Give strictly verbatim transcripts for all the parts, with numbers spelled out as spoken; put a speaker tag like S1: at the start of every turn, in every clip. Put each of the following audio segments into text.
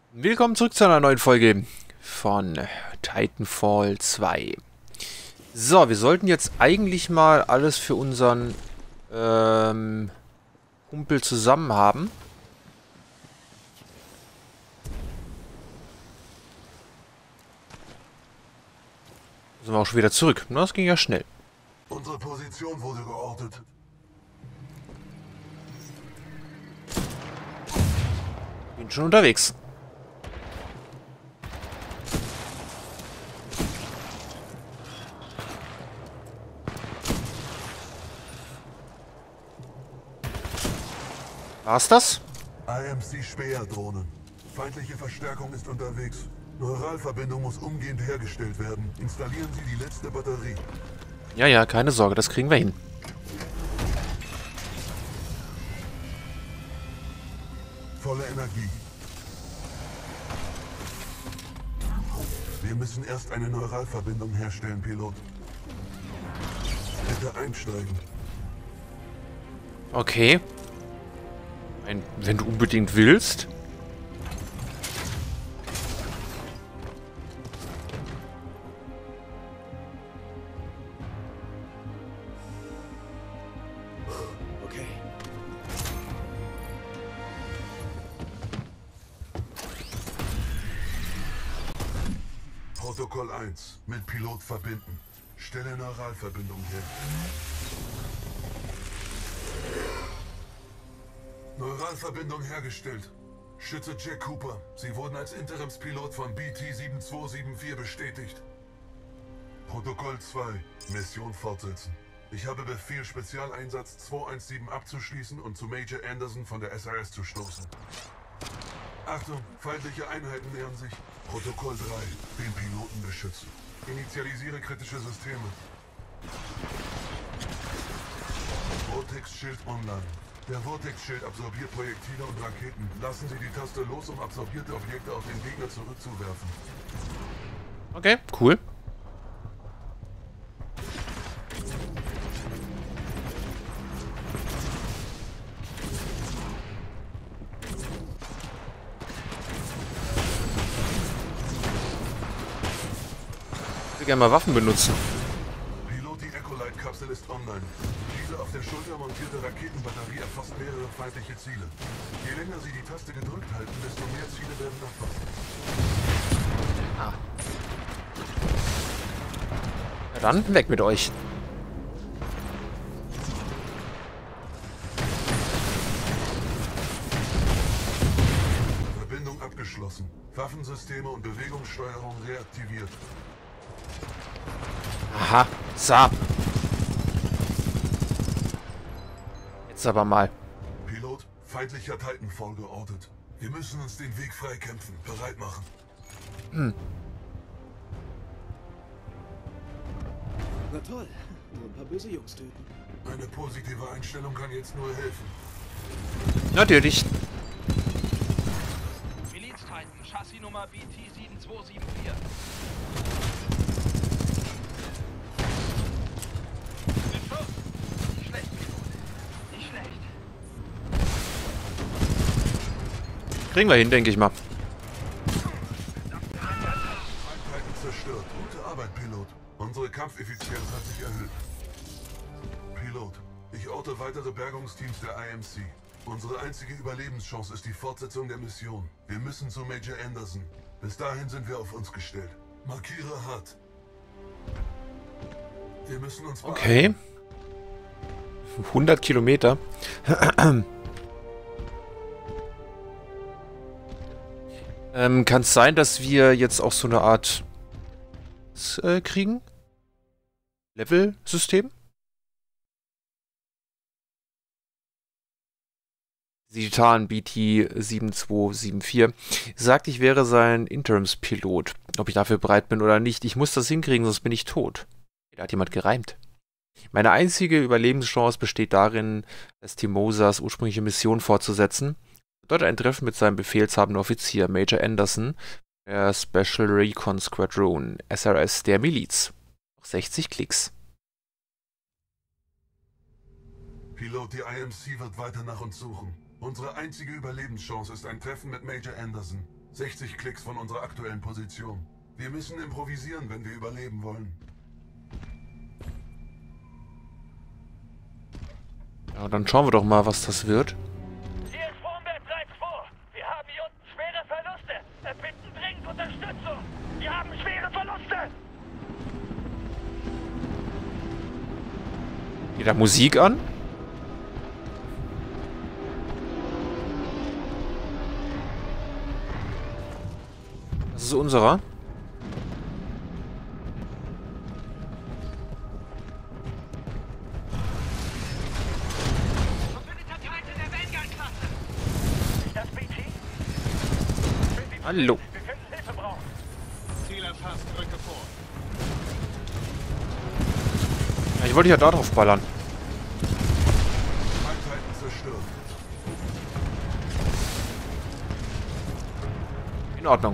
S1: Willkommen zurück zu einer neuen Folge von Titanfall zwei. So, wir sollten jetzt eigentlich mal alles für unseren ähm, Kumpel zusammen haben. Sind wir auch schon wieder zurück. Na, das ging ja schnell.
S2: Unsere Position wurde geortet.
S1: Bin schon unterwegs. War's das?
S2: I M C-Speer-Drohnen. Feindliche Verstärkung ist unterwegs. Neuralverbindung muss umgehend hergestellt werden. Installieren Sie die letzte Batterie.
S1: Ja, ja, keine Sorge, das kriegen wir hin.
S2: Volle Energie. Wir müssen erst eine Neuralverbindung herstellen, Pilot. Bitte einsteigen.
S1: Okay. Ein, wenn du unbedingt willst.
S3: Okay.
S2: Protokoll eins. Mit Pilot verbinden. Stelle Neuralverbindung her. Neuralverbindung hergestellt. Schütze Jack Cooper. Sie wurden als Interimspilot von B T sieben zwei sieben vier bestätigt. Protokoll zwei. Mission fortsetzen. Ich habe Befehl, Spezialeinsatz zwei eins sieben abzuschließen und zu Major Anderson von der S R S zu stoßen. Achtung, feindliche Einheiten nähern sich. Protokoll drei. Den Piloten beschützen. Initialisiere kritische Systeme. Vortex-Schild online. Der Vortex-Schild absorbiert Projektile und Raketen. Lassen Sie die Taste los, um absorbierte Objekte auf den Gegner zurückzuwerfen.
S1: Okay, cool. Ich will gerne mal Waffen benutzen.
S2: Pilot, die Echolite-Kapsel ist online. Diese auf der Schulter montierte Raketenbatterie erfasst mehrere feindliche Ziele. Je länger Sie die Taste gedrückt halten, desto mehr Ziele werden erfasst.
S1: Ah. Ja, dann weg mit euch.
S2: Verbindung abgeschlossen. Waffensysteme und Bewegungssteuerung reaktiviert.
S1: Aha, Saab. Jetzt aber mal.
S2: Pilot, feindlicher Titanfall geortet. Wir müssen uns den Weg freikämpfen. Bereit machen.
S1: Hm.
S3: Na toll. Nur ein paar böse Jungs töten.
S2: Eine positive Einstellung kann jetzt nur helfen.
S1: Natürlich.
S4: Miliz-Titan, Chassisnummer B T sieben zwei sieben vier. Mit Schuss. Nicht schlecht, nicht schlecht.
S1: Kriegen wir hin, denke ich mal.
S2: Einheiten zerstört. Gute Arbeit, Pilot. Unsere Kampfeffizienz hat sich erhöht. Pilot, ich orte weitere Bergungsteams der I M C. Unsere einzige Überlebenschance ist die Fortsetzung der Mission. Wir müssen zu Major Anderson. Bis dahin sind wir auf uns gestellt. Markiere hart. Wir müssen uns beeilen.
S1: Okay. hundert Kilometer. ähm, kann es sein, dass wir jetzt auch so eine Art äh, kriegen? Level-System? Titan B T sieben zwei sieben vier sagt, ich wäre sein Interimspilot. Ob ich dafür bereit bin oder nicht. Ich muss das hinkriegen, sonst bin ich tot. Da hat jemand gereimt. Meine einzige Überlebenschance besteht darin, das Timosas ursprüngliche Mission fortzusetzen. Dort ein Treffen mit seinem befehlshabenden Offizier, Major Anderson, der Special Recon Squadron, S R S der Miliz. Noch sechzig Klicks.
S2: Pilot, die I M C wird weiter nach uns suchen. Unsere einzige Überlebenschance ist ein Treffen mit Major Anderson. sechzig Klicks von unserer aktuellen Position. Wir müssen improvisieren, wenn wir überleben wollen.
S1: Ja, dann schauen wir doch mal, was das wird.
S4: Hier ist Formberg drei zwei. Wir haben hier unten schwere Verluste. Wir bitten dringend Unterstützung. Wir haben schwere Verluste.
S1: Geht da Musik an? Das ist unserer. Hallo.
S4: Wir können Hilfe brauchen.
S5: Ziel erfasst, drücke vor.
S1: Ja, ich wollte ja da drauf ballern.
S2: Einheiten zerstört.
S1: In Ordnung.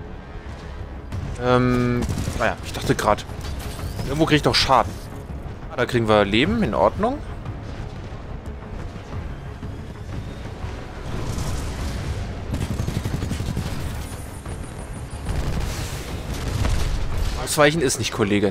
S1: Ähm, naja, ich dachte gerade. Irgendwo kriege ich doch Schaden. Ah, da kriegen wir Leben, in Ordnung. Ausweichen ist nicht, Kollege.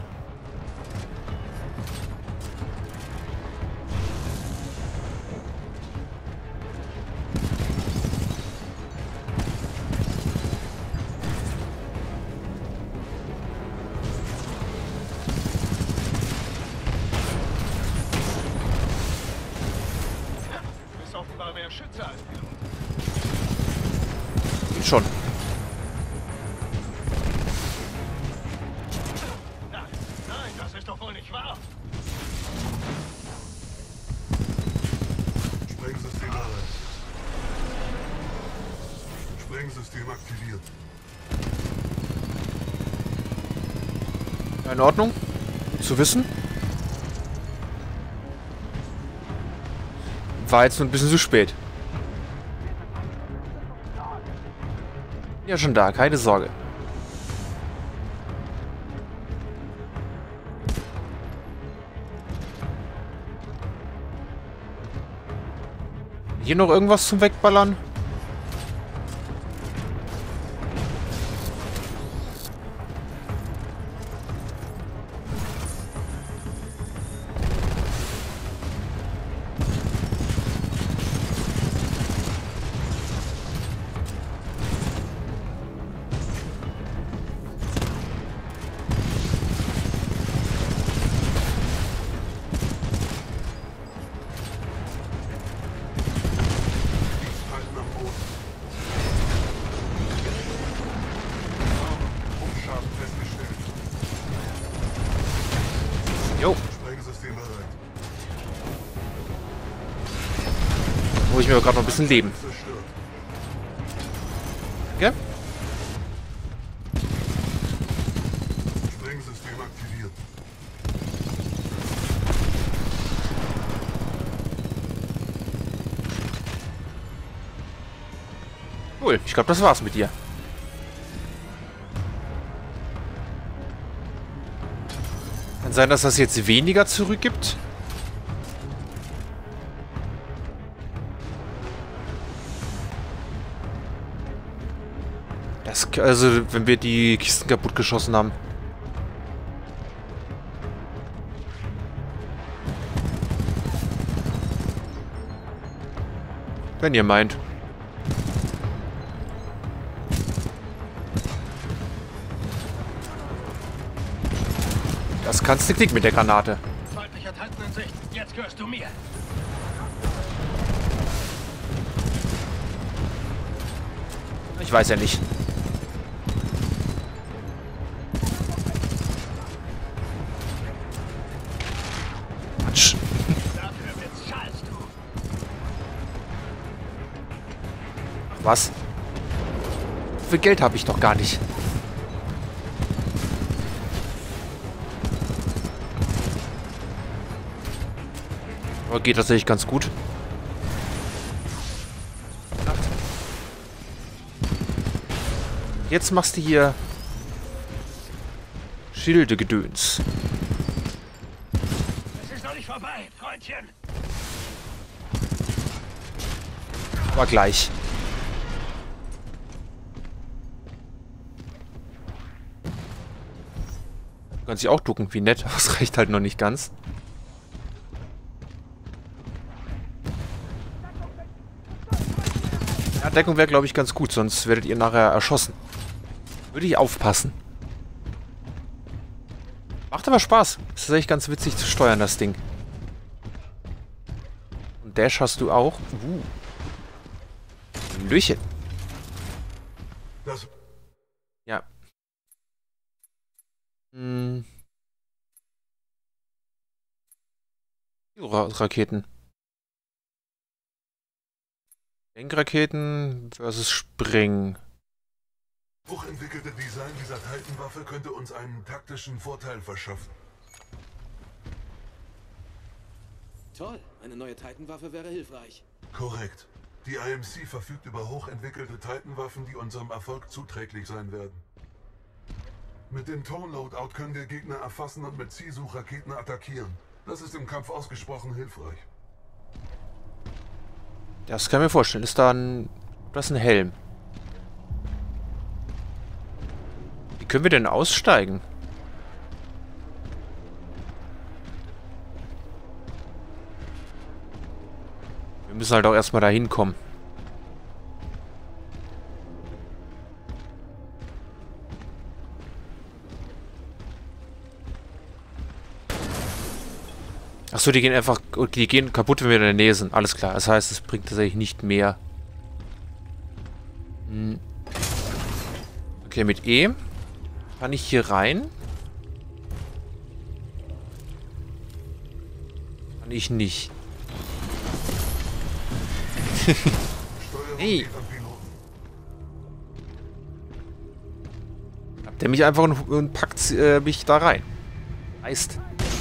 S5: Du bist offenbar mehr Schütze als Pilot.
S1: Geht schon.
S5: Nein, nein, das ist doch wohl nicht wahr.
S2: Sprengsystem bereit. Sprengsystem aktiviert.
S1: Ja, in Ordnung. Gut zu wissen. War jetzt nur ein bisschen zu spät. Ja, schon da, keine Sorge. Hier noch irgendwas zum Wegballern?
S2: Halten am Boden. Umschaden festgestellt.
S1: Jo,
S2: Sprengsystem bereit.
S1: hol ich mir gerade noch ein bisschen Leben.
S2: Zerstört.
S1: Okay?
S2: Sprengsystem aktiviert.
S1: Cool, ich glaube, das war's mit dir. Kann sein, dass das jetzt weniger zurückgibt. Das, also, wenn wir die Kisten kaputt geschossen haben. Wenn ihr meint. Das kannst du knicken mit der Granate.
S5: Feindlicher Titan in Sicht. Jetzt gehörst du mir.
S1: Ich weiß ja nicht. Quatsch.
S5: Dafür bezahlst du.
S1: Was? Für Geld habe ich doch gar nicht. Aber geht tatsächlich ganz gut. Jetzt machst du hier Schilde-Gedöns.
S5: Es ist noch nicht vorbei, Freundchen.
S1: Aber gleich. Du kannst dich auch ducken, wie nett, aber es reicht halt noch nicht ganz. Ja, Deckung wäre, glaube ich, ganz gut, sonst werdet ihr nachher erschossen. Würde ich aufpassen. Macht aber Spaß. Es ist echt ganz witzig zu steuern, das Ding. Und Dash hast du auch. Uh. Löchen.
S2: Das
S1: Ja. Hm. Ra Raketen. Denkraketen versus Springen.
S2: hochentwickelte Design dieser Titan-Waffe könnte uns einen taktischen Vorteil verschaffen.
S3: Toll, eine neue Titan-Waffe wäre hilfreich.
S2: Korrekt. Die I M C verfügt über hochentwickelte Titan-Waffen, die unserem Erfolg zuträglich sein werden. Mit dem Tone-Loadout können wir Gegner erfassen und mit Zielsuchraketen attackieren. Das ist im Kampf ausgesprochen hilfreich.
S1: Das kann ich mir vorstellen. Ist da ein... Das ist ein Helm. Wie können wir denn aussteigen? Wir müssen halt auch erstmal da hinkommen. Achso, die gehen einfach... Die gehen kaputt, wenn wir in der Nähe sind. Alles klar. Das heißt, es bringt tatsächlich nicht mehr. Hm. Okay, mit E kann ich hier rein. Kann ich nicht. Hey. Habt ihr mich einfach und, und packt äh, mich da rein. Heißt.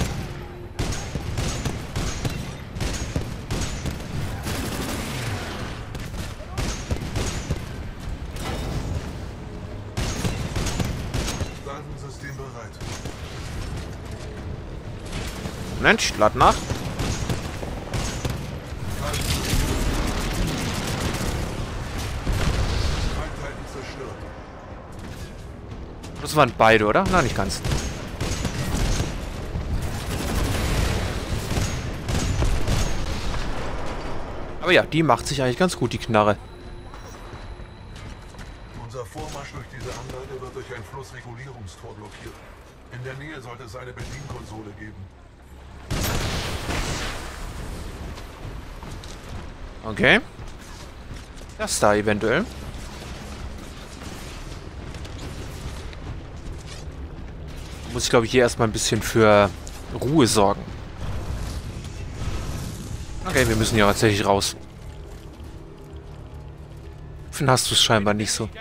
S2: System bereit.
S1: Mensch, lad nach. Das waren beide, oder? Nein, nicht ganz. Aber ja, die macht sich eigentlich ganz gut, die Knarre.
S2: Unser Vormarsch durch diese Anlage wird durch ein Flussregulierungstor blockiert. In der Nähe sollte es eine Bedienkonsole geben.
S1: Okay. Das da eventuell. Muss ich, glaube ich, hier erstmal ein bisschen für Ruhe sorgen. Okay, wir müssen ja tatsächlich raus. Dann hast du es scheinbar nicht so.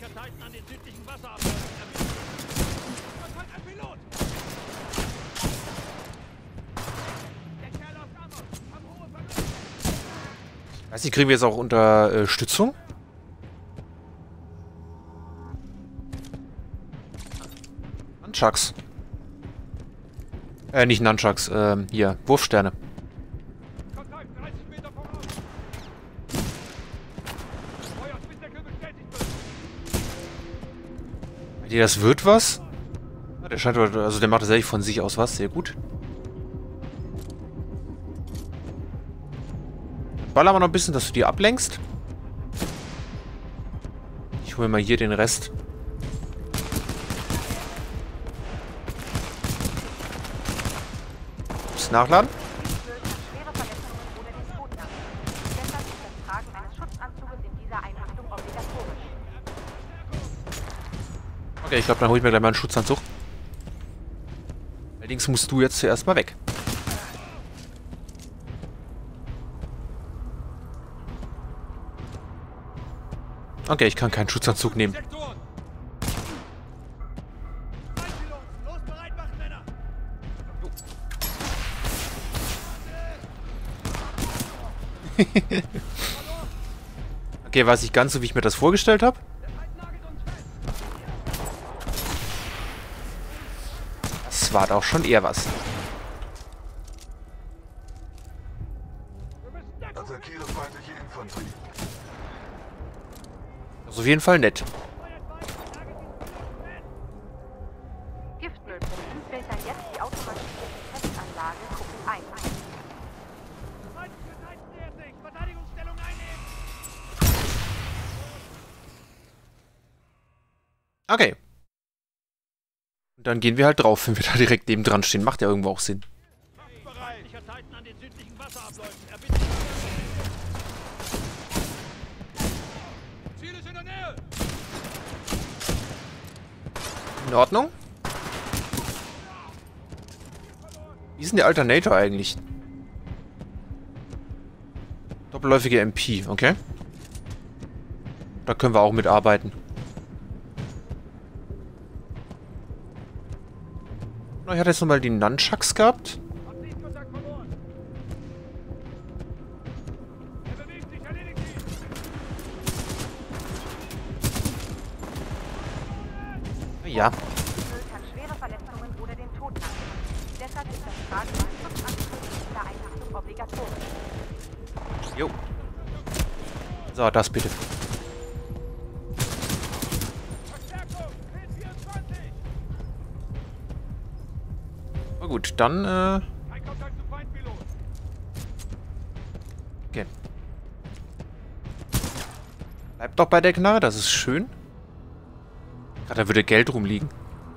S1: Weiß nicht, kriegen wir jetzt auch Unterstützung? Nunchucks. Äh, nicht Nunchucks, ähm, hier, Wurfsterne. Meint ihr, das wird was? Ja, der scheint, also der macht tatsächlich von sich aus was, sehr gut. Ballern wir noch ein bisschen, dass du die ablenkst. Ich hole mal hier den Rest. Muss nachladen. Okay, ich glaube, dann hole ich mir gleich mal einen Schutzanzug. Allerdings musst du jetzt zuerst mal weg. Okay, ich kann keinen Schutzanzug nehmen. Okay, war es nicht ganz so, wie ich mir das vorgestellt habe. Das war doch schon eher was.
S2: Attackiere feindliche Infanterie.
S1: Das ist auf jeden Fall nett.
S6: Giftmüllpumpen
S1: Okay. Und dann gehen wir halt drauf, wenn wir da direkt neben dran stehen. Macht ja irgendwo auch Sinn. In Ordnung. Wie ist denn der Alternator eigentlich? Doppelläufige M P, okay. Da können wir auch mitarbeiten. Ich hatte jetzt nochmal die Nunchucks gehabt. Ja.
S6: Kann schwere Verletzungen oder den Tod anrichten. Deshalb ist das Tragen von Schutzanzügen in der Einrichtung obligatorisch.
S1: Jo. So, das bitte. Na gut, dann, äh... okay. Bleibt doch bei der Knarre, das ist schön. Gerade da würde Geld rumliegen.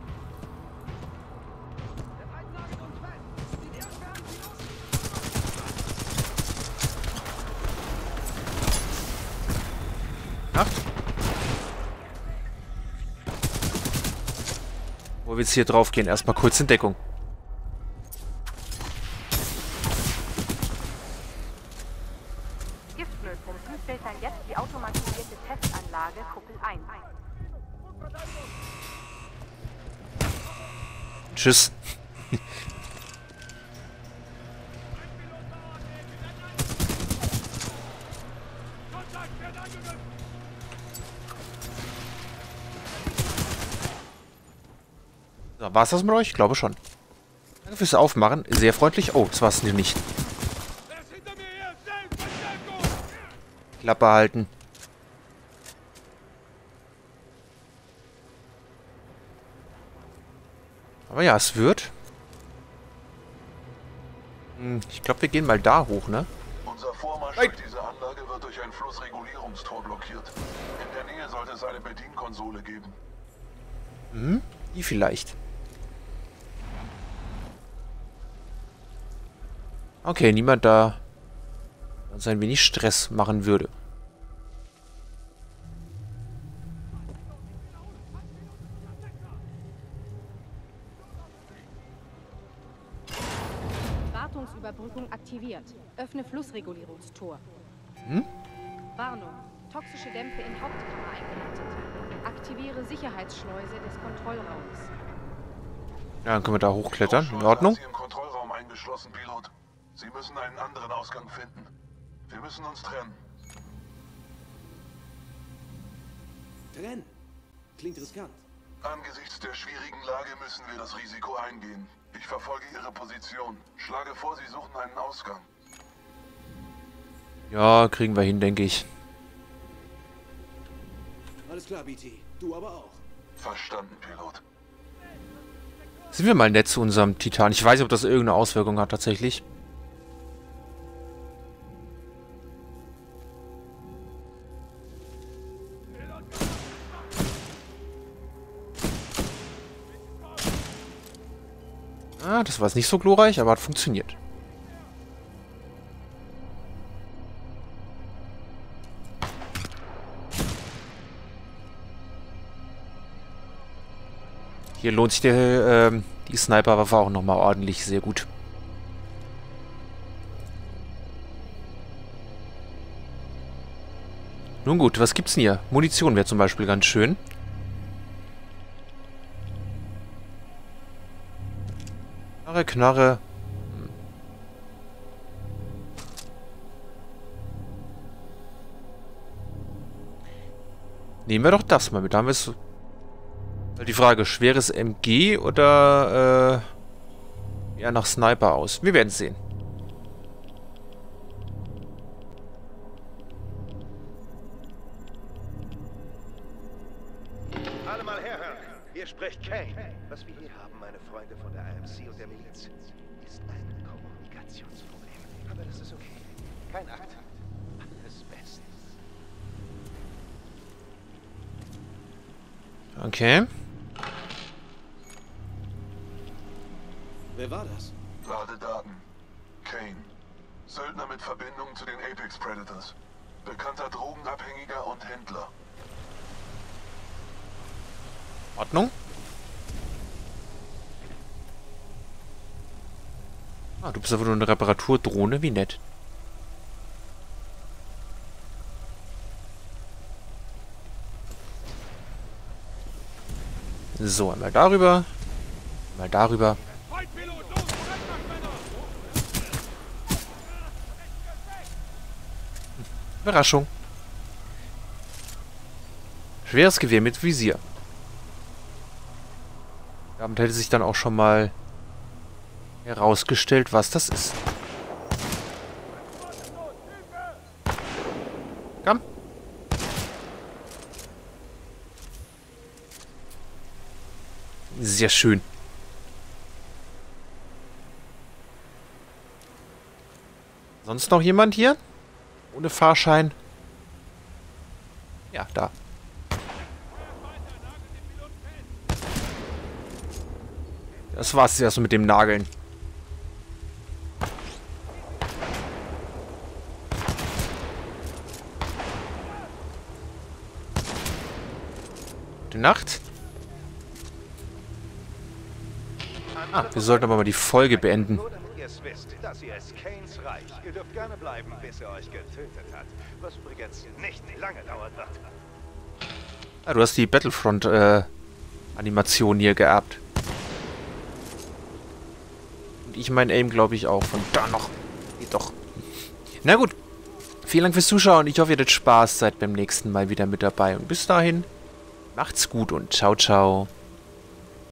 S1: Acht. Wo wir jetzt hier drauf gehen? Erstmal kurz in Deckung.
S6: Giftmüllpumpen filtern jetzt die automatisierte Testanlage Kuppel eins.
S1: Tschüss. So, war's das mit euch? Ich glaube schon. Danke fürs Aufmachen. Sehr freundlich. Oh, das war's nicht. Klappe halten. Aber ja, es wird. Hm, ich glaube, wir gehen mal da hoch, ne?
S2: Unser Vormarsch
S1: Nein.
S2: durch diese Anlage wird durch ein Flussregulierungstor blockiert. In der Nähe sollte es eine Bedienkonsole geben.
S1: Hm, die vielleicht. Okay, niemand da uns ein wenig Stress machen würde.
S7: Wartungsüberbrückung aktiviert. Öffne Flussregulierungstor.
S1: Hm?
S7: Warnung. Toxische Dämpfe in Hauptkammer eingeleitet. Aktiviere Sicherheitsschleuse des Kontrollraums.
S1: Ja, dann können wir da hochklettern. In
S2: Schleuser
S1: Ordnung.
S2: hat Sie im Kontrollraum eingeschlossen, Pilot. Sie müssen einen anderen Ausgang finden. Wir müssen uns trennen.
S3: Trennen. Klingt riskant.
S2: Angesichts der schwierigen Lage müssen wir das Risiko eingehen. Ich verfolge Ihre Position. Schlage vor, Sie suchen einen Ausgang.
S1: Ja, kriegen wir hin, denke ich.
S3: Alles klar, B T. Du aber auch.
S2: Verstanden, Pilot.
S1: Sind wir mal nett zu unserem Titan. Ich weiß nicht, ob das irgendeine Auswirkung hat, tatsächlich. Ah, das war jetzt nicht so glorreich, aber hat funktioniert. Hier lohnt sich der, ähm, die Sniperwaffe auch nochmal ordentlich, sehr gut. Nun gut, was gibt's denn hier? Munition wäre zum Beispiel ganz schön. Knarre, Knarre. Hm. Nehmen wir doch das mal mit. Da haben wir es. Die Frage, schweres M G oder äh, eher nach Sniper aus? Wir werden es sehen.
S8: Alle mal herhören. Hier spricht Kane. Was wir hier haben, meine Freunde von der I M C und der Miliz, ist ein Kommunikationsproblem. Aber das ist okay. Kein Akt. Alles bestens.
S1: Okay.
S3: Wer war das?
S2: Ladedaten. Kane. Söldner mit Verbindung zu den Apex Predators. Bekannter Drogenabhängiger und Händler.
S1: Ordnung. Ah, du bist aber nur eine Reparaturdrohne, wie nett. So, einmal darüber. Einmal darüber. Überraschung. Schweres Gewehr mit Visier. Damit hätte sich dann auch schon mal herausgestellt, was das ist. Komm. Sehr schön. Sonst noch jemand hier? Ohne Fahrschein? Ja, da. Das war's erst mit dem Nageln. Gute Nacht. Ah, wir sollten aber mal die Folge beenden.
S8: Nur damit ihr es wisst, das hier ist Kanes Reich. Ihr dürft gerne bleiben, bis er euch getötet hat. Was übrigens nicht lange dauern wird.
S1: Ah, du hast die Battlefront-Animation äh, hier geerbt. Und ich mein Aim, glaube ich, auch. Von da noch. Geht doch. Na gut. Vielen Dank fürs Zuschauen. Ich hoffe, ihr hattet Spaß. Seid beim nächsten Mal wieder mit dabei. Und bis dahin, macht's gut und ciao, ciao.